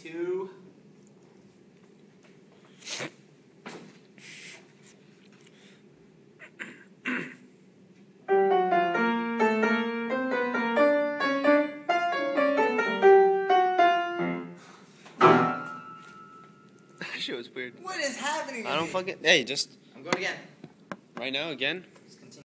2. That shit was weird. What is happening? I don't fucking. Hey, just. I'm going again. Right now, again?